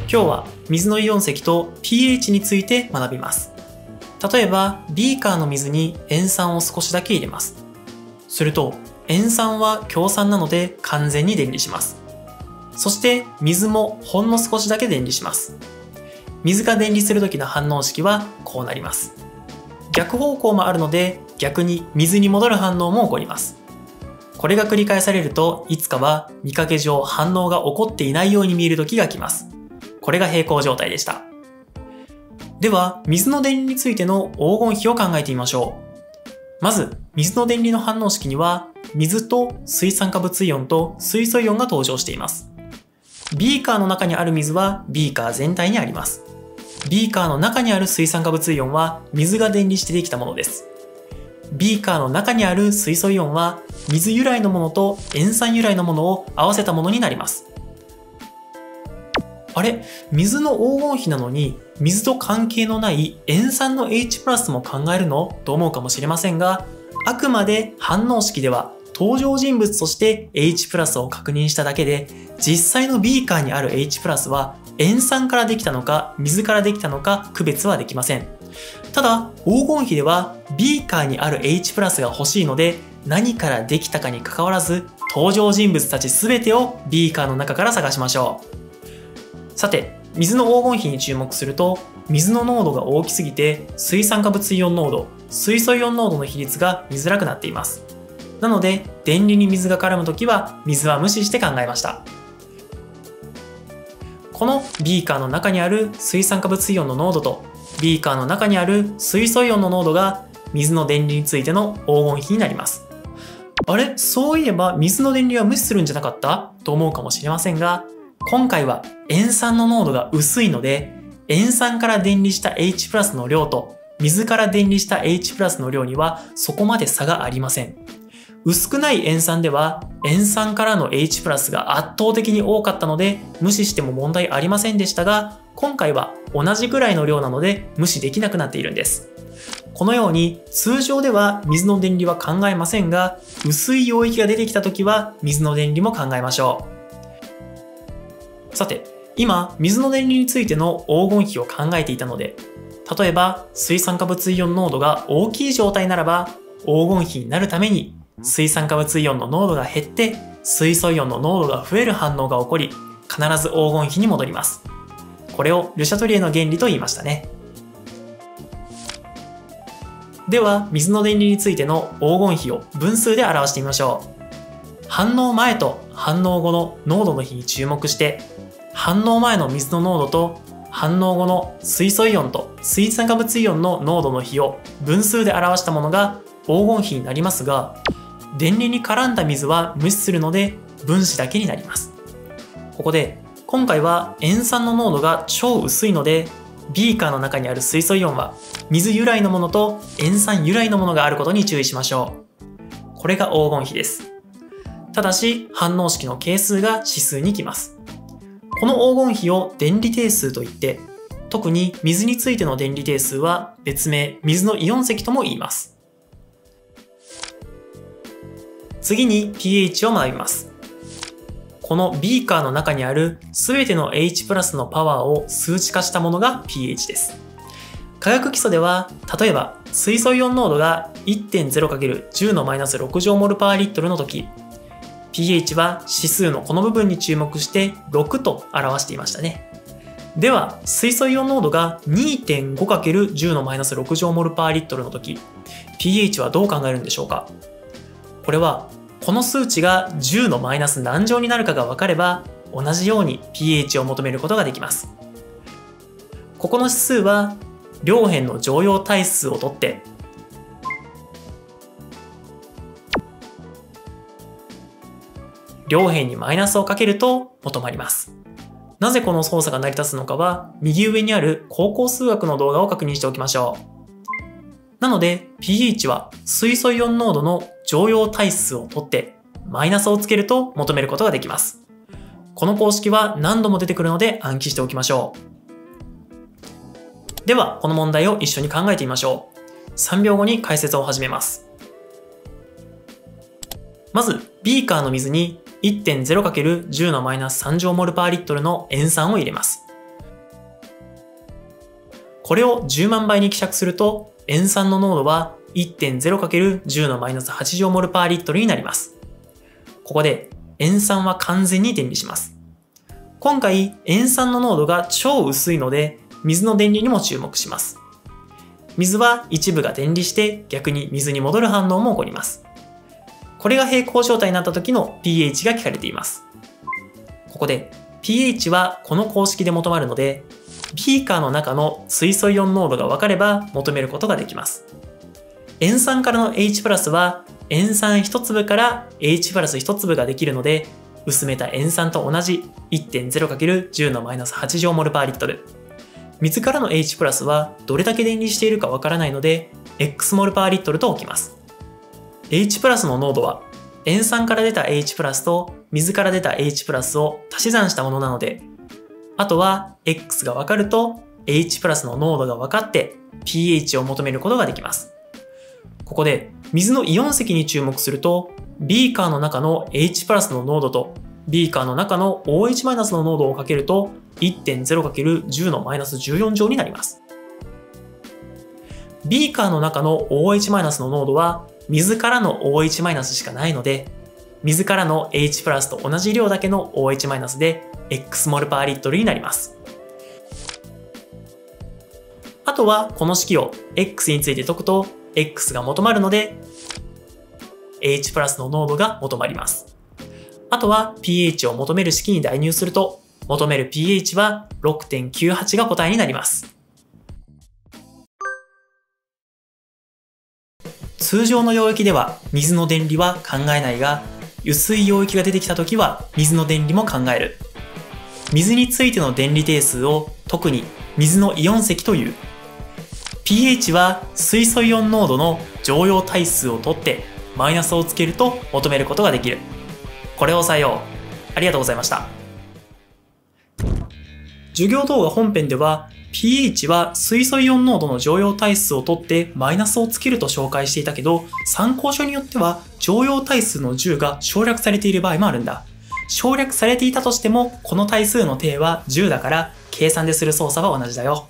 今日は水のイオン積と pH について学びます。例えば、ビーカーの水に塩酸を少しだけ入れます。すると、塩酸は強酸なので完全に電離します。そして水もほんの少しだけ電離します。水が電離する時の反応式はこうなります。逆方向もあるので逆に水に戻る反応も起こります。これが繰り返されるといつかは見かけ上反応が起こっていないように見える時が来ます。これが平行状態でした。では水の電離についての黄金比を考えてみましょう。まず水の電離の反応式には水と水酸化物イオンと水素イオンが登場しています。ビーカーの中にある水はビーカー全体にあります。ビーカーの中にある水酸化物イオンは水が電離してできたものです。ビーカーの中にある水素イオンは水由来のものと塩酸由来のものを合わせたものになります。あれ、水の黄金比なのに水と関係のない塩酸の H プラスも考えるのと思うかもしれませんが、あくまで反応式では登場人物として H プラスを確認しただけで、実際のビーカーにある H プラスは塩酸からできたのか水からできたのか区別はできません。ただ黄金比ではビーカーにある H プラスが欲しいので、何からできたかにかかわらず登場人物たち全てをビーカーの中から探しましょう。さて、水の黄金比に注目すると、水の濃度が大きすぎて水酸化物イオン濃度、水素イオン濃度の比率が見づらくなっています。なので電離に水が絡むときは水は無視して考えました。このビーカーの中にある水酸化物イオンの濃度とビーカーの中にある水素イオンの濃度が水の電離についての黄金比になります。あれ、そういえば水の電離は無視するんじゃなかったと思うかもしれませんが、今回は塩酸の濃度が薄いので、塩酸から電離した H プラスの量と水から電離した H プラスの量にはそこまで差がありません。薄くない塩酸では塩酸からの H プラスが圧倒的に多かったので無視しても問題ありませんでしたが、今回は同じぐらいの量なので無視できなくなっているんです。このように通常では水の電離は考えませんが、薄い溶液が出てきたときは水の電離も考えましょう。さて、今水の電離についての黄金比を考えていたので、例えば水酸化物イオン濃度が大きい状態ならば黄金比になるために水酸化物イオンの濃度が減って水素イオンの濃度が増える反応が起こり、必ず黄金比に戻ります。これをルシャトリエの原理と言いましたね。では水の電離についての黄金比を分数で表してみましょう。反応前と反応後の濃度の比に注目して、反応前の水の濃度と反応後の水素イオンと水酸化物イオンの濃度の比を分数で表したものが黄金比になりますが、電離に絡んだ水は無視するので分子だけになります。ここで今回は塩酸の濃度が超薄いので、ビーカーの中にある水素イオンは水由来のものと塩酸由来のものがあることに注意しましょう。これが黄金比です。ただし反応式の係数が指数にきます。この黄金比を電離定数といって、特に水についての電離定数は別名水のイオン積とも言います。次に pH を学びます。このビーカーの中にある全ての H プラスのパワーを数値化したものが pH です。化学基礎では、例えば水素イオン濃度が 1.0×10 のマイナス6乗モルパーリットルの時、pH は指数のこの部分に注目して6と表していましたね。では水素イオン濃度が 2.5×10 のマイナス6乗モルパーリットルの時、pH はどう考えるんでしょうか。これはこの数値が10のマイナス何乗になるかが分かれば、同じように pH を求めることができます。ここの指数は両辺の常用対数をとって両辺にマイナスをかけると求まります。なぜこの操作が成り立つのかは右上にある高校数学の動画を確認しておきましょう。なので pH は水素イオン濃度の常用対数をとってマイナスをつけると求めることができます。この公式は何度も出てくるので暗記しておきましょう。ではこの問題を一緒に考えてみましょう。3秒後に解説を始めます。まずビーカーの水に 1.0×10 のマイナス3乗モルパーリットルの塩酸を入れます。 これを10万倍に希釈すると、塩酸の濃度は 1.0×10 のマイナス8乗モルパーリットルになります。ここで塩酸は完全に電離します。今回塩酸の濃度が超薄いので、水の電離にも注目します。水は一部が電離して逆に水に戻る反応も起こります。これが平行状態になった時の pH が聞かれています。ここで pH はこの公式で求まるので、ビーカーの中の水素イオン濃度が分かれば求めることができます。塩酸からの H プラスは塩酸1粒から H プラス1粒ができるので、薄めた塩酸と同じ 1.0×10 のマイナス8乗モルパーリットル。水からの H プラスはどれだけ電離しているかわからないので X モルパーリットルと置きます。H プラスの濃度は塩酸から出た H プラスと水から出た H プラスを足し算したものなので、あとは X がわかると H プラスの濃度が分かって pH を求めることができます。ここで水のイオン積に注目すると、ビーカーの中の H プラスの濃度とビーカーの中の OH マイナスの濃度をかけると 1.0×10 のマイナス14乗になります。ビーカーの中の OH マイナスの濃度は水からの OH マイナスしかないので、水からの H プラスと同じ量だけの OH マイナスで X モルパーリットルになります。あとはこの式を X について解くと X が求まるので H プラスの濃度が求まります。あとは pH を求める式に代入すると求める pH は 6.98 が答えになります。通常の溶液では水の電離は考えないが、薄い溶液が出てきたときは水の電離も考える。水についての電離定数を特に水のイオン積という。pH は水素イオン濃度の常用対数を取ってマイナスをつけると求めることができる。これを押さえよう。ありがとうございました。授業動画本編では pH は水素イオン濃度の常用対数を取ってマイナスをつけると紹介していたけど、参考書によっては常用対数の10が省略されている場合もあるんだ。省略されていたとしてもこの対数の定は10だから計算でする操作は同じだよ。